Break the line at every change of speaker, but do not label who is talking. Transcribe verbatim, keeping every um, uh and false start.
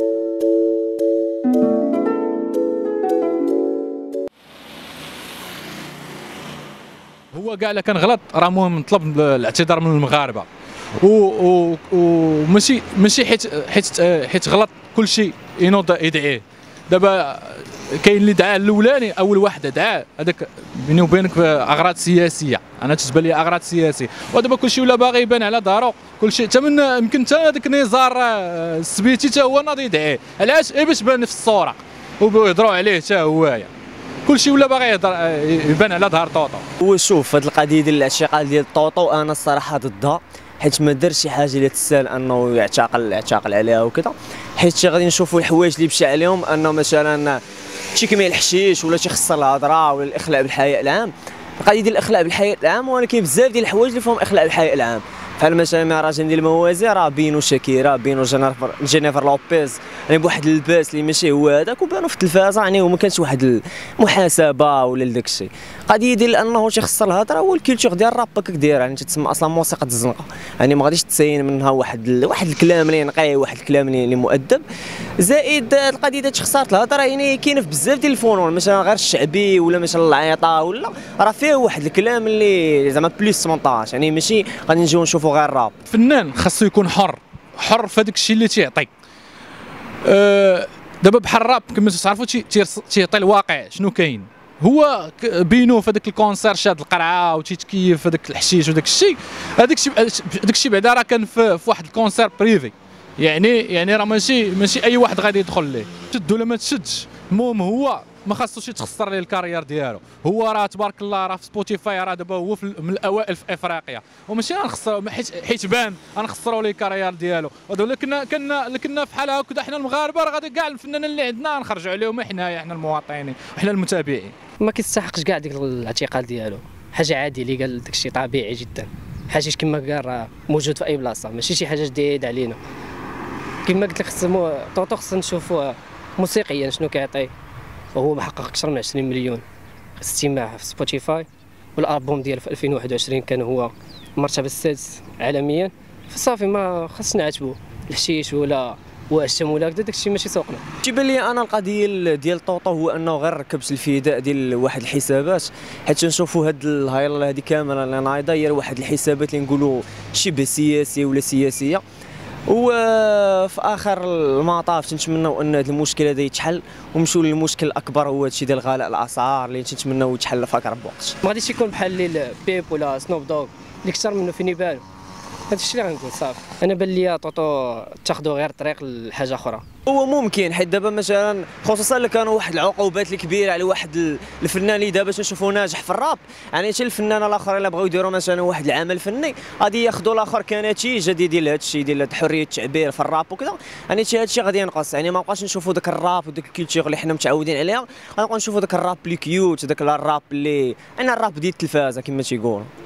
هو كاع الا كان غلط راه مهم نطلب الاعتذار من المغاربه، وماشي ماشي حيت حيت حيت غلط كلشي ينوض يدعيه. دابا كاين اللي دعاه الاولاني، اول واحد دعاه هذاك بيني وبينك اغراض سياسيه، انا تتبان لي اغراض سياسيه، ودابا كلشي ولا باغي يبان على دارو، كلشي حتى من يمكن حتى هذاك نزار السبيتي حتى هو ناضي يدعيه، علاش؟ اي باش بان في الصوره ويهضروا عليه حتى هوايا، كلشي ولا باغي يهضر يبان على ظهر طوطو.
هو شوف هذه القضيه ديال الاعتقال ديال طوطو انا الصراحه ضدها، حيت ما دارش شي حاجه اللي تسال انه يعتقل يعتقل عليها وكذا، حيت غادي نشوفوا الحوايج اللي مشى عليهم انه مثلا شي كيما الحشيش ولا تيخسر الهضره ولا الاخلاء بالحياء العام. القضيه ديال الاخلاء بالحياء العام، ولكن بزاف ديال الحوايج اللي فيهم اخلاء بالحياء العام، بحال مثلا مهرجان ديال الموازي راه بينو شاكيرا بينو جينيفر جينيفر لوبيز يعني بواحد اللباس اللي ماشي هو هذاك، وبانوا في التلفازه يعني وما كانش واحد المحاسبه ولا لداك الشيء. قضيه ديال انه تيخسر الهضره هو الكولتور ديال الراب هكاك داير، يعني تتسمى اصلا موسيقى الزنقه، يعني ما غاديش تسين منها واحد ال... واحد الكلام اللي نقي، واحد الكلام اللي مؤدب. زائد القضيه ديال خساره الهضره يعني كاينه في بزاف ديال الفنون، مثلا غير الشعبي ولا مثلا العيطه ولا راه فيه واحد الكلام اللي زعما بليس ثمنطاش، يعني ماشي غادي نجيو نشوفوا غير الراب.
الفنان خاصو يكون حر حر في هذاك الشيء اللي تيعطي. أه دابا بحال الراب كما تعرفوا تيعطي الواقع شنو كاين، هو بينو في هذاك الكونسير شاد القرعه وتيتكيف هذاك الحشيش وداك الشيء، هذاك الشيء هذاك الشيء بعدا راه كان في, في واحد الكونسير بريفي، يعني يعني راه ماشي ماشي اي واحد غادي يدخل ليه، تشد ولا ما تشدش، المهم هو ما خاصوش يتخسر ليه الكارير ديالو. هو راه تبارك الله راه في سبوتيفاي راه دابا هو من الاوائل في افريقيا، وماشي غنخسر حيت حيت بان غنخسروا ليه الكارير ديالو. ولكن كنا كنا كنا في حال هكذا حنا المغاربه راه غادي كاع الفنانين اللي عندنا نخرجوا عليهم حنايا حنا المواطنين وحنا المتابعين.
ما كيستحقش كاع ديك الاعتقال ديالو، حاجه عاديه اللي قال داك الشيء طبيعي جدا، حاجه كما قال راه موجود في اي بلاصه، ماشي شي حاجه جديده علينا. كما قلت لك خصنا طوطو خصنا نشوفوا موسيقيا شنو كيعطي، وهو محقق اكثر من عشرين مليون استماع في سبوتيفاي، والالبوم ديالو في ألفين وواحد وعشرين كان هو المرتبه السادس عالميا، فصافي ما خصنا نعاتبو الحشيش ولا واشم ولا هكذا، داكشي ماشي سوقنا. تيبان لي انا القضيه ديال طوطو هو انه غير ركبش الفداء ديال واحد الحسابات، حيت نشوفوا هاد الهايله هذه كامله اللي نايضه هي واحد الحسابات اللي نقولوا شبه سياسيه ولا سياسيه، وفي اخر المطاف تنتمناو ان هذا المشكل هذا يتحل ونمشيو للمشكل الاكبر، هو هادشي ديال غلاء الاسعار اللي تنتمناو يتحل في اقرب وقت. ما غاديش يكون بحال اللي بيب ولا سنوب دوغ اللي اكثر منه فين يبان، هذا الشيء اللي غنقول صافي. انا بان لي طوطو تاخذوا غير طريق لحاجه اخرى. هو ممكن حيت دابا مثلا خصوصا اللي كانوا واحد العقوبات الكبيره على واحد الفنان اللي دابا تنشوفوا ناجح في الراب، يعني حتى الفنان الاخر الا بغاو يديروا مثلا واحد العمل فني غادي ياخذوا الاخر كنتيجه ديال هذا الشيء ديال حريه التعبير في الراب وكذا، يعني هذا الشيء غادي ينقص، يعني ما بقاش نشوفوا ذاك الراب وديك الكولتور اللي حنا متعودين عليها، غنبقاو نشوفوا ذاك الراب اللي كيوت، ذاك الراب اللي انا الراب ديال التلفازه كما تيقولوا.